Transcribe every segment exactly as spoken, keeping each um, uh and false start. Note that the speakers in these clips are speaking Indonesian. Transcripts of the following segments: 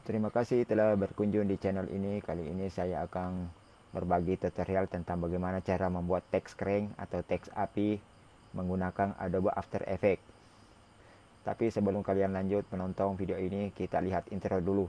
Terima kasih telah berkunjung di channel ini. Kali ini saya akan berbagi tutorial tentang bagaimana cara membuat teks kering atau teks api menggunakan Adobe After Effects. Tapi sebelum kalian lanjut menonton video ini, kita lihat intro dulu.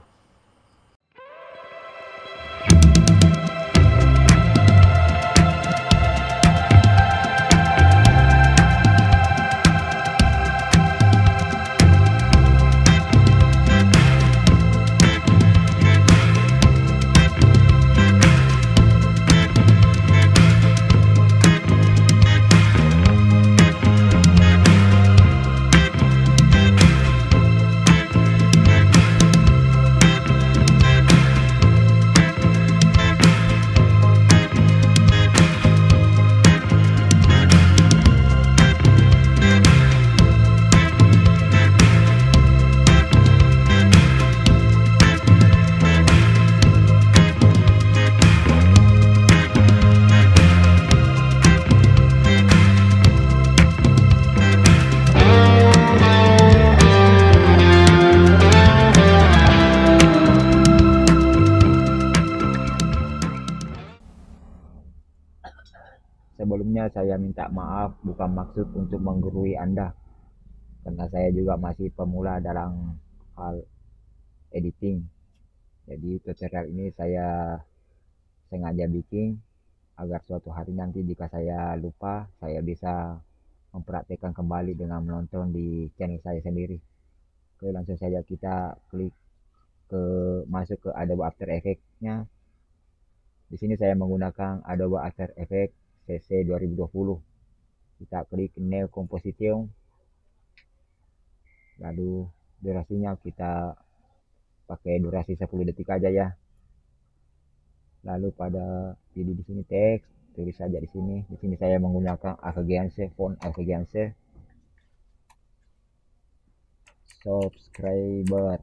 Sebelumnya saya minta maaf, bukan maksud untuk menggurui Anda, karena saya juga masih pemula dalam hal editing. Jadi tutorial ini saya sengaja bikin agar suatu hari nanti jika saya lupa, saya bisa mempraktekkan kembali dengan menonton di channel saya sendiri. Oke, langsung saja kita klik ke masuk ke Adobe After Effects-nya. Di sini saya menggunakan Adobe After Effects C C dua ribu dua puluh. Kita klik New Composition, lalu durasinya kita pakai durasi sepuluh detik aja ya. Lalu pada pilih di sini teks, tulis saja di sini. Di sini saya menggunakan Avegance, font Avegance. Subscriber.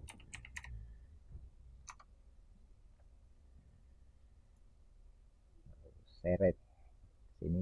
Seret sini.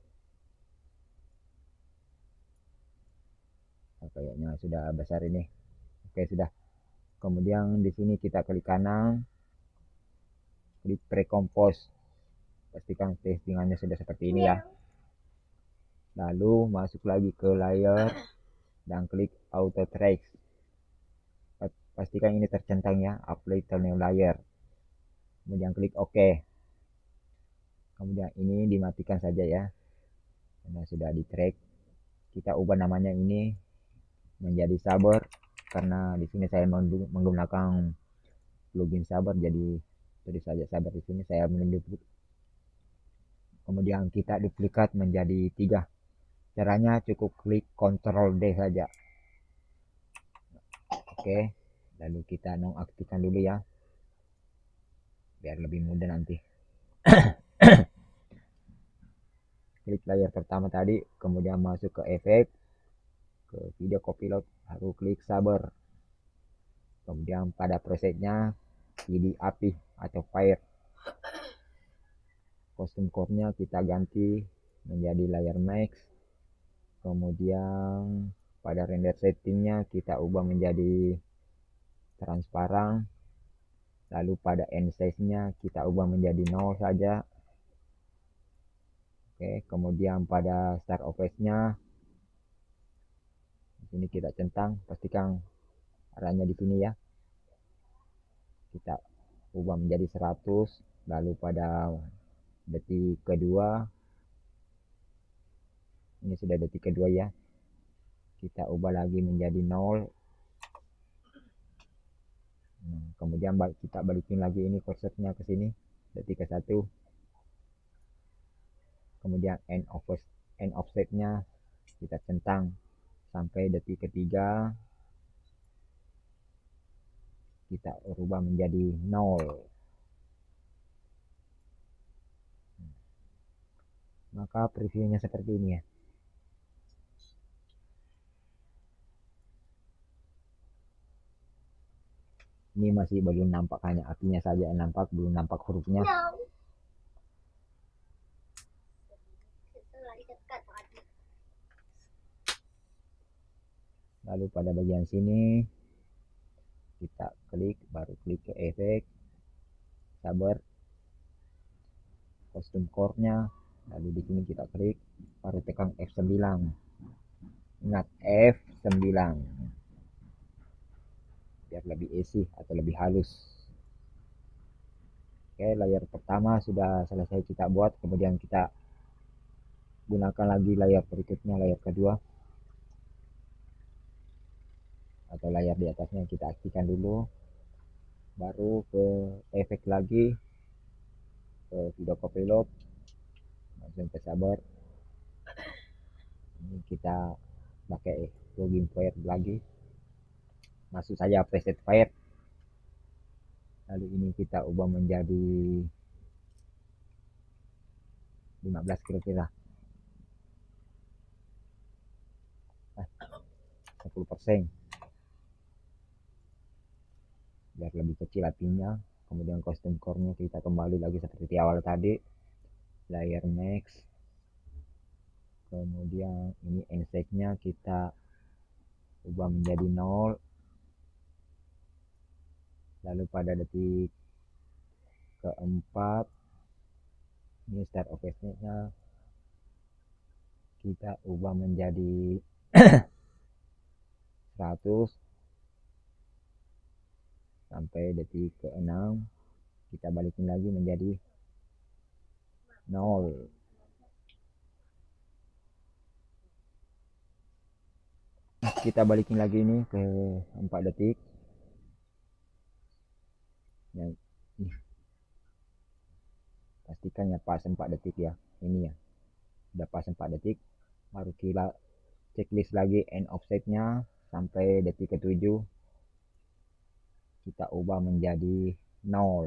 Oh, kayaknya sudah besar ini. Oke, sudah. Kemudian di sini kita klik kanan, klik pre-compose. Pastikan testingannya sudah seperti ini ya. Lalu masuk lagi ke layer dan klik auto trace. Pastikan ini tercentang ya, apply to new layer. Kemudian klik OK. Kemudian ini dimatikan saja ya, karena sudah di track. Kita ubah namanya ini menjadi Saber, karena di sini saya menggunakan plugin Saber, jadi tulis saja Saber di sini. Saya menunjuk. Kemudian kita duplikat menjadi tiga. Caranya cukup klik Ctrl D saja. Oke, lalu kita nonaktifkan dulu ya, biar lebih mudah nanti. Klik layer pertama tadi, kemudian masuk ke efek, ke video copilot, baru klik Saber. Kemudian pada presetnya pilih api atau fire. Custom core-nya kita ganti menjadi layer max. Kemudian pada render settingnya kita ubah menjadi transparan. Lalu pada end size-nya kita ubah menjadi nol saja. Oke, kemudian pada start of phase-nya di sini kita centang, pastikan arahnya di sini ya. Kita ubah menjadi seratus, lalu pada detik kedua, ini sudah detik kedua ya, kita ubah lagi menjadi nol. Nah, kemudian kita balikin lagi ini kursornya ke sini, detik ke satu. Kemudian end of end offset-nya kita centang sampai detik ketiga, kita ubah menjadi nol. Maka previewnya seperti ini ya. Ini masih belum nampak, hanya apinya saja nampak, belum nampak hurufnya. Lalu pada bagian sini kita klik, baru klik ke efek, sabar, kostum core-nya, lalu di sini kita klik, baru tekan F sembilan. Ingat F sembilan biar lebih easy atau lebih halus. Oke, layar pertama sudah selesai kita buat, kemudian kita gunakan lagi layar berikutnya, layar kedua atau layar di atasnya kita aktifkan dulu, baru ke efek lagi, ke video copilot, langsung ke sabar. Ini kita pakai plugin fire lagi, masuk saja preset fire, lalu ini kita ubah menjadi lima belas kira-kira, sepuluh persen biar lebih kecil apinya. Kemudian kostum core-nya kita kembali lagi seperti awal tadi, layer max, kemudian ini insect-nya kita ubah menjadi nol, lalu pada detik keempat ini start of nya kita ubah menjadi seratus, sampai detik keenam kita balikin lagi menjadi nol. Kita balikin lagi ini ke empat detik ya, pastikan ya pas empat detik ya, ini ya udah pas empat detik, baru kita checklist lagi end offsetnya sampai detik ketujuh kita ubah menjadi nol.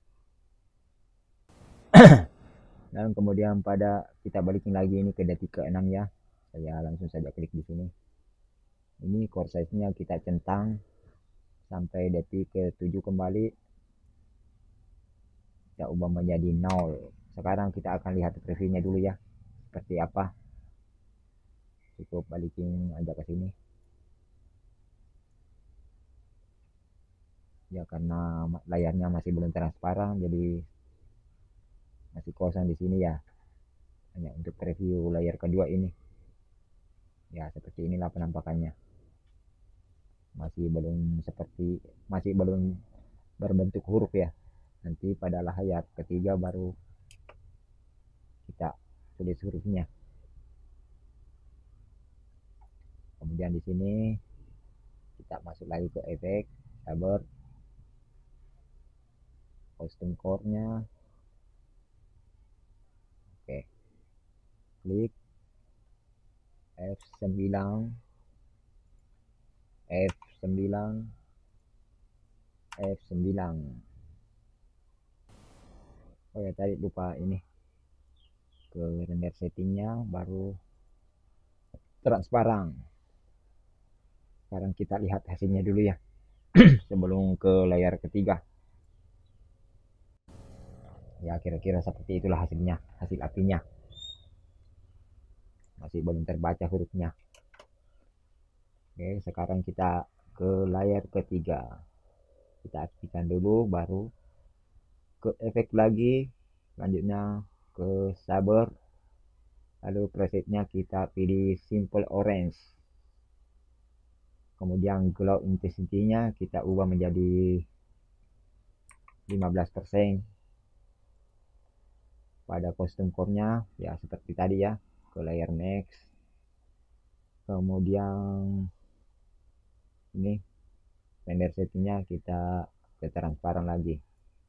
Dan kemudian pada kita balikin lagi ini ke detik keenam ya, saya langsung saja klik di sini, ini core size nya kita centang sampai detik ketujuh kembali kita ubah menjadi nol. Sekarang kita akan lihat previewnya dulu ya seperti apa. Cukup balikin aja ke sini ya, karena layarnya masih belum transparan jadi masih kosong di sini ya, hanya untuk preview layar kedua ini ya. Seperti inilah penampakannya, masih belum seperti masih belum berbentuk huruf ya, nanti pada layar ketiga baru kita tulis hurufnya. Kemudian di sini kita masuk lagi ke efek, sabar, kostum core-nya, oke, klik F sembilan, F sembilan, F sembilan. Oh ya tadi lupa ini, ke render settingnya baru transparan. Sekarang kita lihat hasilnya dulu ya sebelum ke layar ketiga ya, kira-kira seperti itulah hasilnya, hasil apinya masih belum terbaca hurufnya. Oke, sekarang kita ke layar ketiga, kita aktifkan dulu, baru ke efek lagi, selanjutnya ke saber, lalu presetnya kita pilih simple orange, kemudian glow intensity-nya kita ubah menjadi lima belas persen. Pada kostum core-nya ya seperti tadi ya, ke layer max, kemudian ini render settingnya kita ke transparan lagi,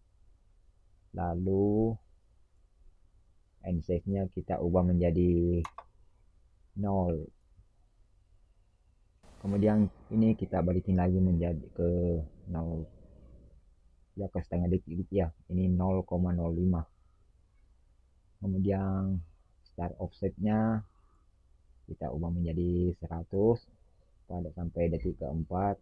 lalu end size nya kita ubah menjadi nol. Kemudian ini kita balikin lagi menjadi ke nol ya, ke setengah detik ya, ini nol koma nol lima. Kemudian start offsetnya kita ubah menjadi seratus pada sampai detik keempat,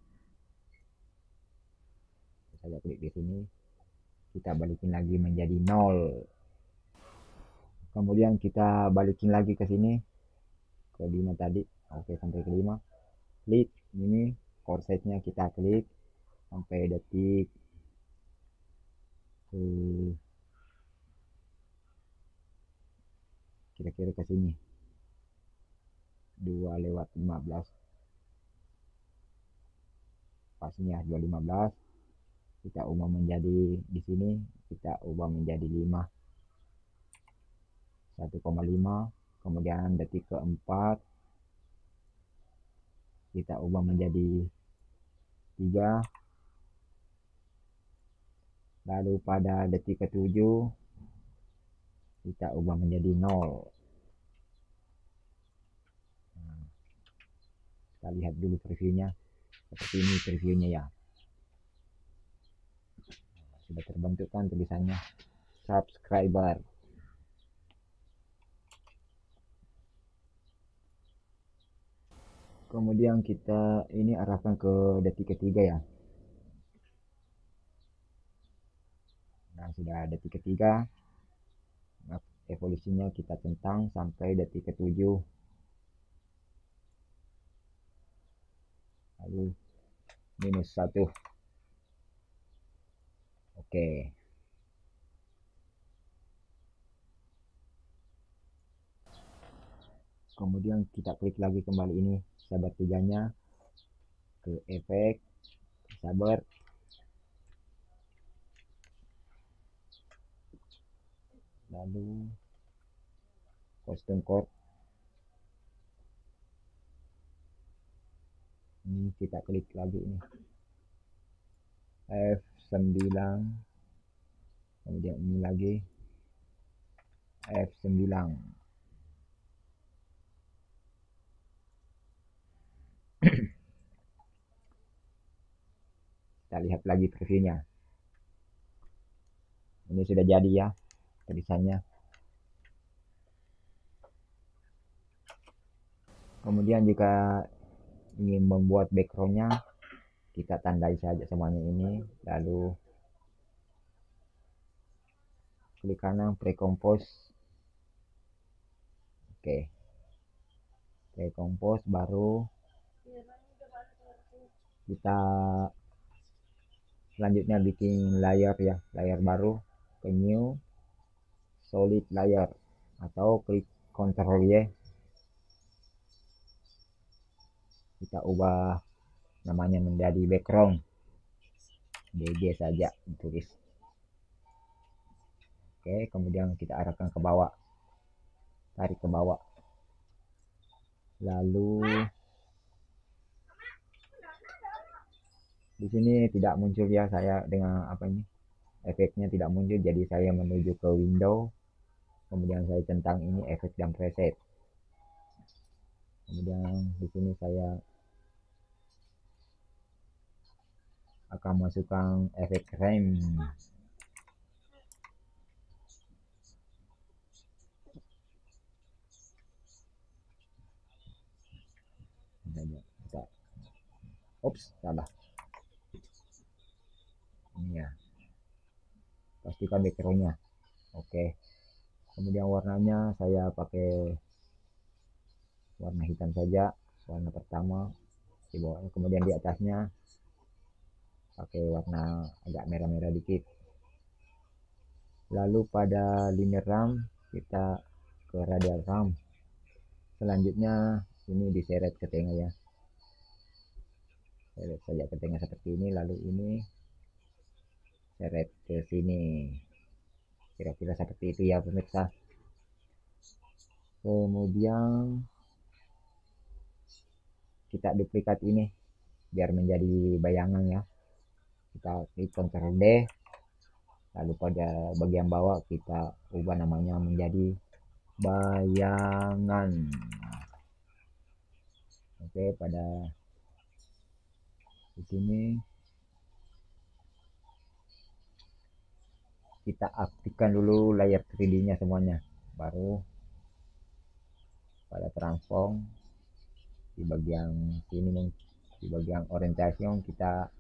saya klik di sini, kita balikin lagi menjadi nol. Kemudian kita balikin lagi ke sini ke lima tadi, oke sampai ke lima, klik ini core size nya kita klik, sampai detik ke kira-kira ke sini dua lewat lima belas, pasnya dua lima belas. Kita ubah menjadi di sini kita ubah menjadi lima, satu koma lima. Kemudian detik keempat kita ubah menjadi tiga, lalu pada detik ketujuh kita ubah menjadi nol. Nah, kita lihat dulu previewnya. Seperti ini previewnya ya. Sudah terbentuk kan tulisannya subscriber. Kemudian kita ini arahkan ke detik ketiga ya. Nah, sudah detik ketiga. Nah, evolusinya kita centang sampai detik ketujuh. Lalu minus satu. Oke. Kemudian kita klik lagi kembali ini sahabat tiganya ke efek sabar, lalu custom chord. Ini kita klik lagi ini F sembilan, kemudian ini lagi F sembilan. Kita lihat lagi previewnya. Ini sudah jadi ya tulisannya. Kemudian jika ingin membuat backgroundnya, kita tandai saja semuanya ini, lalu klik kanan pre-compose. Oke, pre-compose, baru kita selanjutnya bikin layer ya, layer baru, ke new solid layer atau klik Ctrl Y. Kita ubah namanya menjadi background, B G saja tulis. Oke, kemudian kita arahkan ke bawah, tarik ke bawah, lalu di sini tidak muncul ya, saya dengan apa ini efeknya tidak muncul, jadi saya menuju ke window, kemudian saya centang ini efek dan preset. Kemudian di sini saya akan masukkan efek rem. Kita, ups, salah. Ini ya, pastikan backgroundnya. Oke, kemudian warnanya saya pakai warna hitam saja, warna pertama di bawahnya, kemudian di atasnya pakai warna agak merah-merah dikit. Lalu pada linear RAM kita ke radial RAM. Selanjutnya ini diseret ke tengah ya, seret saja ke tengah seperti ini, lalu ini seret ke sini, kira-kira seperti itu ya pemirsa. Kemudian kita duplikat ini biar menjadi bayangan ya, kita klik Ctrl D, lalu pada bagian bawah kita ubah namanya menjadi bayangan. Oke, pada di sini kita aktifkan dulu layer tiga D nya semuanya, baru pada transform di bagian sini, di bagian orientation kita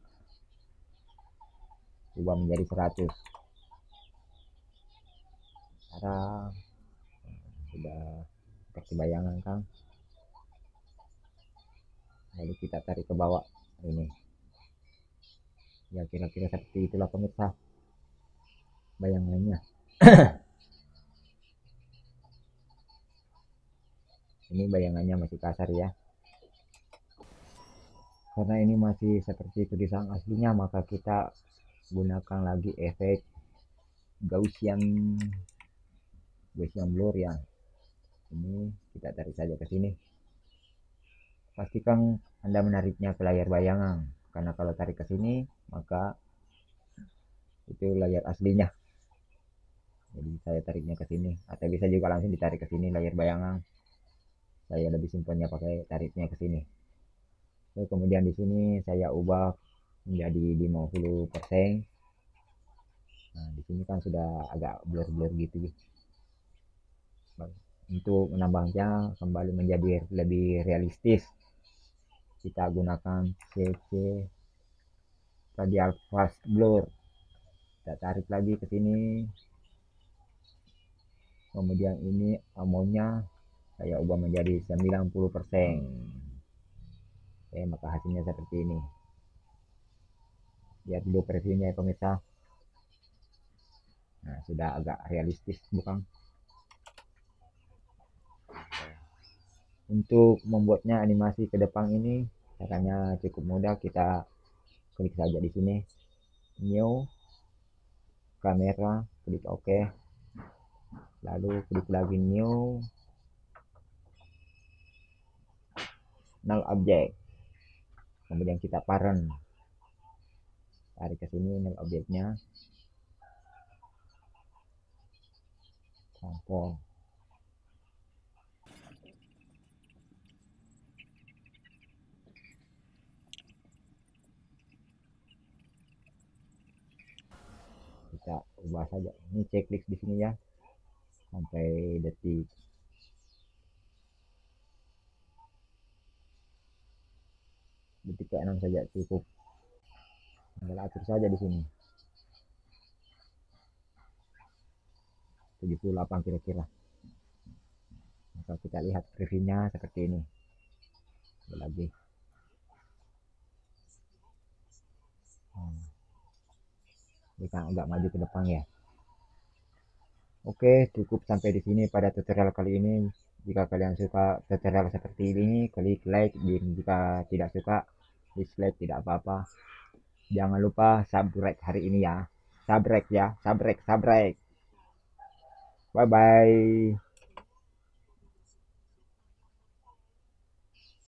ubah menjadi seratus. Sekarang sudah seperti bayangan kan, lalu kita tarik ke bawah ini. Ya kira-kira seperti itulah pemirsa bayangannya. Ini bayangannya masih kasar ya, karena ini masih seperti tulisan aslinya, maka kita gunakan lagi efek Gaussian Gaussian blur ya. Ini kita tarik saja ke sini. Pastikan Anda menariknya ke layar bayangan, karena kalau tarik ke sini maka itu layar aslinya. Jadi saya tariknya ke sini, atau bisa juga langsung ditarik ke sini layar bayangan. Saya lebih simpelnya pakai tariknya ke sini. Oke, kemudian di sini saya ubah menjadi lima puluh persen. Nah, di sini kan sudah agak blur-blur gitu. Untuk menambahnya kembali menjadi lebih realistis, kita gunakan C C radial fast blur. Kita tarik lagi ke sini. Kemudian ini amonya saya ubah menjadi sembilan puluh persen. Oke, maka hasilnya seperti ini. Lihat dulu previewnya ya pemirsa. Nah, sudah agak realistis bukan? Untuk membuatnya animasi ke depan ini caranya cukup mudah. Kita klik saja di sini, new kamera, klik OK, lalu klik lagi new null object, kemudian kita parent, tarik ke sini null objeknya, transform. Kita ubah saja ini checklist di sini ya, sampai detik detik ke enam saja cukup. Tinggal atur saja di sini tujuh puluh delapan kira-kira. Maka kita lihat previewnya seperti ini. Lagi hmm. Kita agak maju ke depan ya. Oke, cukup sampai di sini pada tutorial kali ini. Jika kalian suka tutorial seperti ini, klik like. Jika tidak suka, dislike, tidak apa-apa. Jangan lupa subscribe hari ini ya. Subscribe ya, subscribe, subscribe. Bye bye.